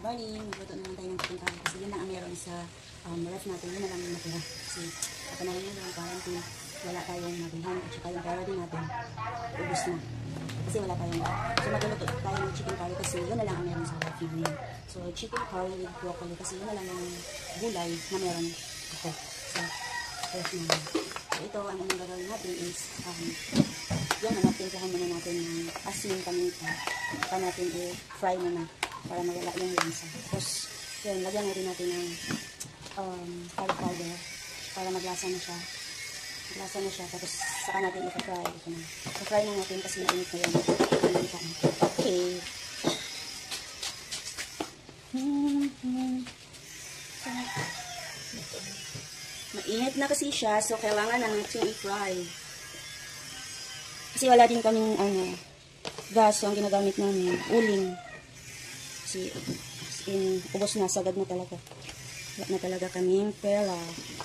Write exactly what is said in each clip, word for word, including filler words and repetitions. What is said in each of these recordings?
morning. Magluto naman tayo ng chicken curry kasi yun lang ang meron sa um, ref natin. Yun na lang yung natira. Kasi sa panahon nyo lang, quarantine, wala tayong mabilhan. At saka yung pera din natin, ubus na. Kasi wala tayong ref. So magluluto tayo ng chicken curry kasi yun na lang ang meron sa ref namin. So chicken curry with broccoli kasi yun na lang yung gulay na meron ako sa ref namin. So ito, ang unang gagawin natin is um, yan, natimplahan muna natin ng asin paminta. Saka natin i-fry muna para mawala yung lansa. Tapos, yun, lagyan natin natin ng um, curry powder para maglasa na siya. Maglasa na siya. Tapos, saka natin i-fry. Ito na. I-fry na natin kasi mainit na yun. Okay. Mainit na kasi siya, so kailangan na natin i-fry. Kasi wala din kaming ano, gas yung ginagamit namin, uling. Kasi in, ubos na, sagad na talaga. Wala na talaga kaming pera.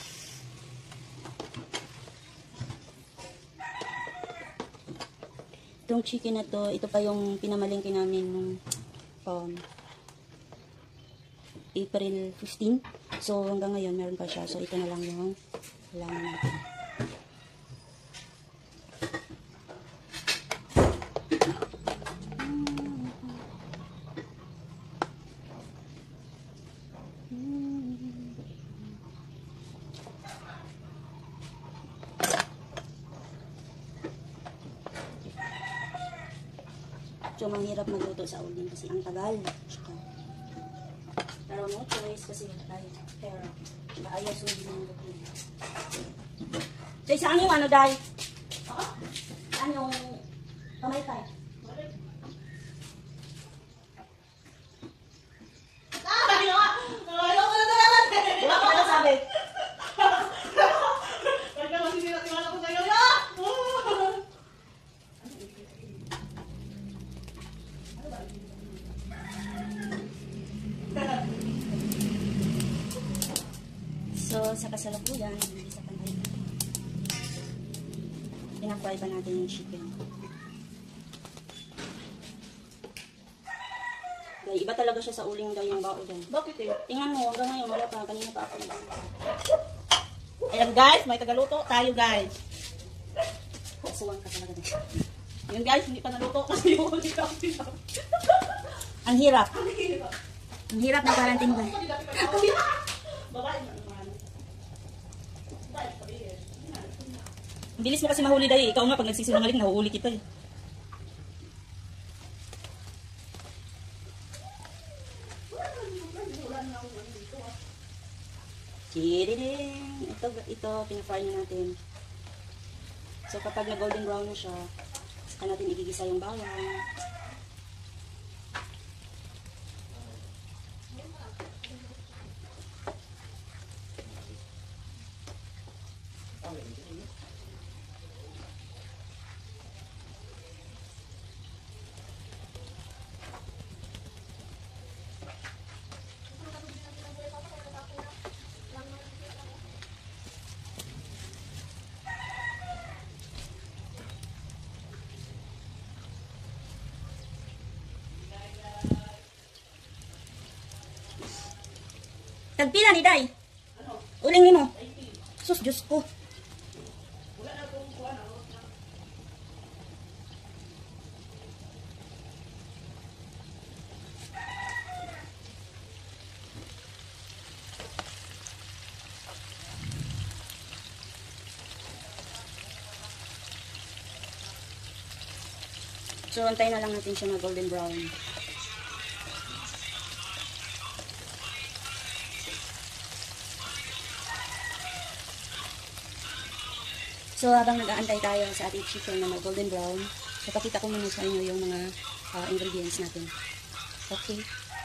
Itong chicken na to, ito pa yung pinamalingki namin nung um, April fifteenth. So hanggang ngayon meron pa siya. So ito na lang yung kailangan natin. So, mahirap magluto sa uling kasi ang tagal. Pero no choice kasi tayo pera. Ayaw sundin ng luto. So, saan yung ano, Day? Saan yung kamay tayo? Diba ka na sabi? So, sa kasalukuyan, hindi sa panay. Pinafry pa natin yung chicken. Dahil iba talaga siya sa uling daw yung bao dyan. Bakit eh? Tingnan mo, hanggang ngayon, wala pa. Kanina pa ako. Ayan guys, may tagaluto tayo guys. Kasuwang ka talaga dito. Yun guys, hindi pa naluto kasi yung ulit ako. Ang hirap. Ang hirap ng quarantine ba? Babae na naman. Ang bilis mo kasi mahuli dahil. Ikaw nga pag nagsisinungaling, nahuhuli kita eh. Kiriring. Ito, ito, pinafry na natin. So kapag na golden brown na siya, saka natin igigisa yung bawang. Tagpila ni Day. Uling ni mo. Sus, Diyos ko. So, antayin na lang natin siya na golden brown. So, habang nag-aantay tayo sa ating chicken na golden brown, so, pakita ko muna sa inyo yung mga uh, ingredients natin. Okay.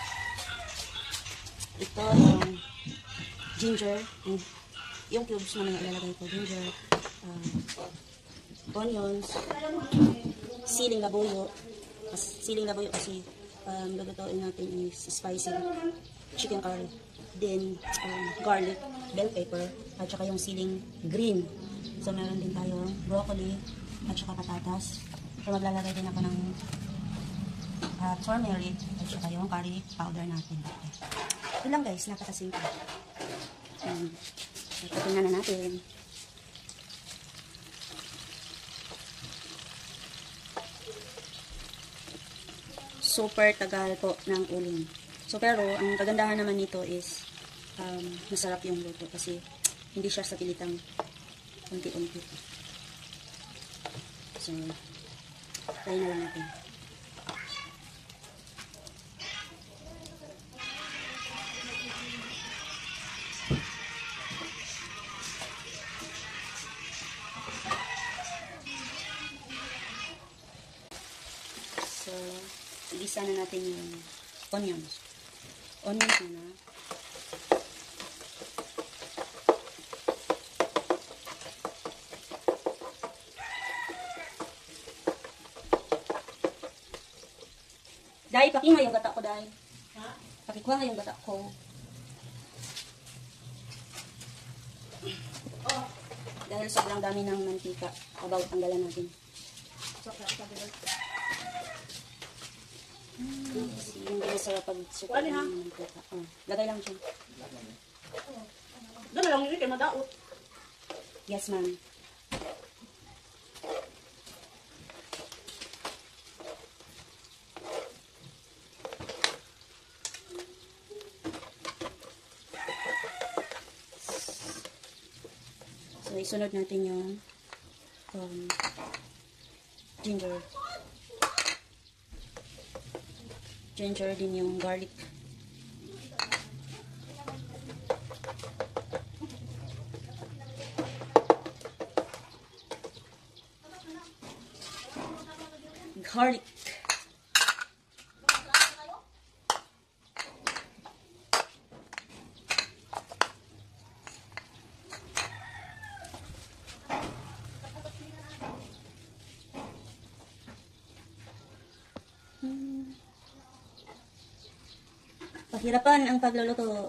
Ito, yung ginger. Yung, yung cubes naman yung ilalagay ko. Ginger. Uh, onions. Siling labuyo. Siling labuyo kasi um, gagawin natin is spicy chicken curry. Then, um, garlic, bell pepper, at saka yung siling green. So, meron din tayong broccoli at saka patatas. So, maglalagay din ako ng uh, turmeric, at saka yung curry powder natin. Ito lang guys, napakasimple. Um, Tingnan na natin. Super tagal po ng uling. So pero, ang kagandahan naman nito is um, masarap yung luto kasi hindi siya sa pilitang unti-unti. So, try na lang natin. So, igisa na natin yung onions. Onions na. Dahil, pakingay yung gata ko, dahil. Ha? Pakikuha nga yung gata ko. Oh. Dahil sobrang dami ng mantika. About, tanggalan natin. Hmm, kasi hindi masarap pag super Wala, ha? ng mantika. Oh, lagay lang siya. Doon na lang yun, kaya madaot. Yes, ma'am. So, isunod natin yung um, ginger. Ginger din yung garlic. Garlic. Hmm. Pahirapan ang pagluluto.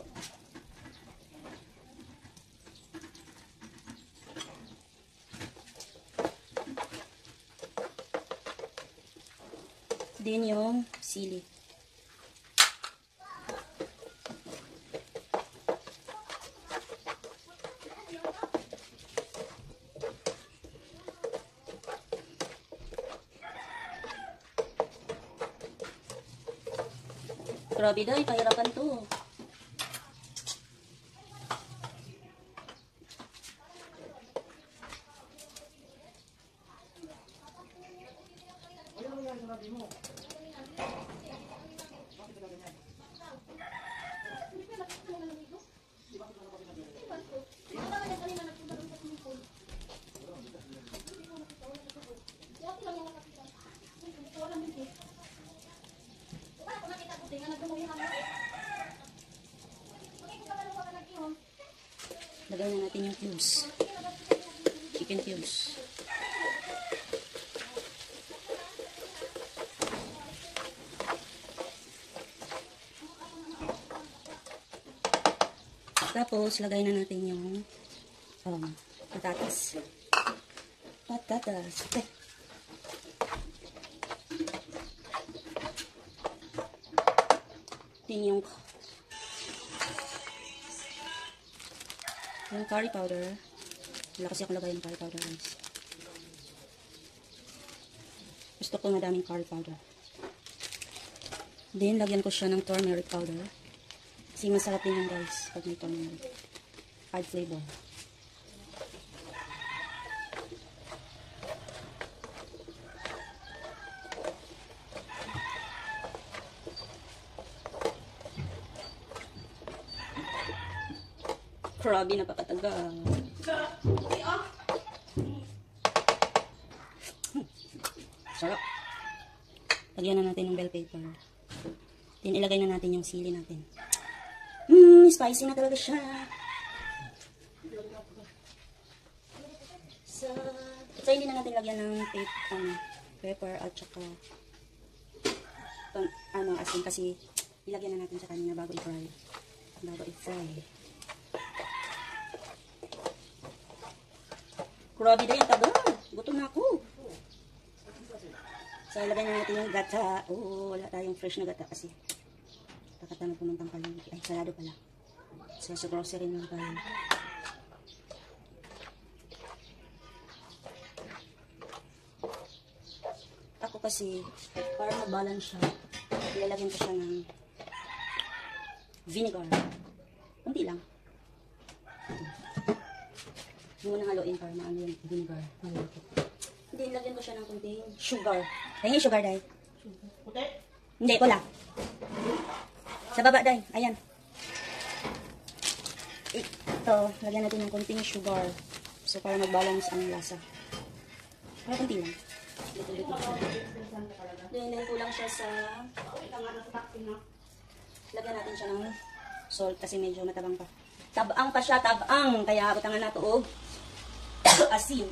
Din yung sili. Grabe daw, pahirapan to. Lagay na natin yung cubes. Chicken cubes. Tapos, lagay na natin yung um, patatas. Patatas. Okay. Din yung yung curry powder. Wala kasi ako lagay yung curry powder, guys. Gusto ko madaming curry powder. Then, lagyan ko siya ng turmeric powder. Kasi masarap din yan, guys, pag may turmeric. Add flavor. Grabe, napakatagal. Sarap. Lagyan na natin ng bell pepper. Then, ilagay na natin yung sili natin. Mmm, spicy na talaga siya. So, so hindi na natin lagyan ng pep, um, pepper at saka um, ano, asin kasi ilagyan na natin sa kanina bago i-fry. Bago i-fry. Grabe na yung tagal. Gutom na ako. So, ilagay na natin yung gata. Oo, wala tayong fresh na gata kasi kakatano pumuntang palengke. Ay, salado pala. So, sa grocery naman tayo. Ako kasi, para ma-balance siya, ilalagyan ko siya ng vinegar. Kunti lang. Hindi mo nang haluin para maano yung vinegar. Malaki. Hindi, ilagyan ko siya ng kunting sugar. Ayun yung sugar, Day. Puti? Hindi, wala. Sa baba, Day. Ayan. Ito, lagyan natin ng kunting sugar. So, para mag-balance ang lasa. Para kunti lang. Dito-dito siya. Then, ko lang siya sa... Lagyan natin siya ng salt kasi medyo matabang pa. Tabang pa siya, tabang. Kaya butangan na ito o asin.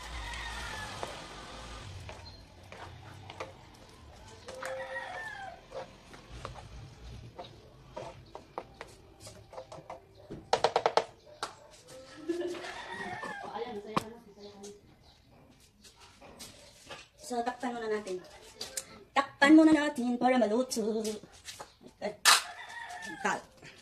So, takpan muna natin. Takpan muna natin para maluto. At, tal.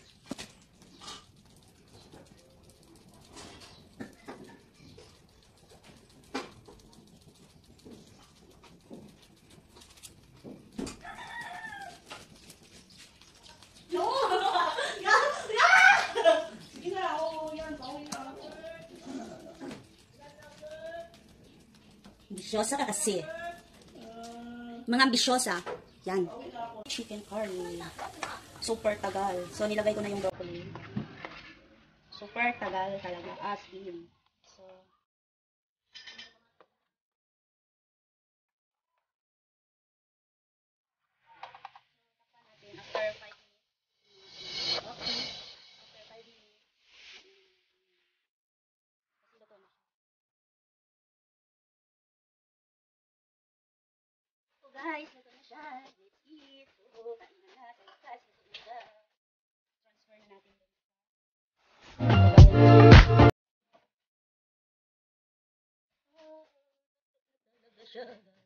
Bisyosa ka kasi. Mga bisyosa. Yan. Chicken curry. Super tagal. So, nilagay ko na yung broccoli. Super tagal talaga. As in. So, after five minutes. Okay. After five minutes. Kasi luto na siya. So, guys, luto na siya. Let's eat. So, kain na natin. Guys, luto na siya. Transfer na natin. Siya.